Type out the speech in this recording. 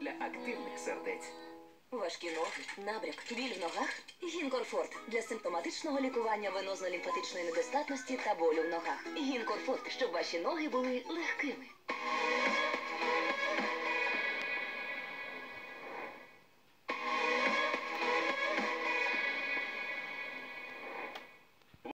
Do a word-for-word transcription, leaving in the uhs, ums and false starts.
для активних сердець. Важкі ноги, набряк, біль в ногах? Гінкорфорт для симптоматичного лікування венозно-лімфатичної недостатності та болю в ногах. Гінкорфорт, щоб ваші ноги були легкими.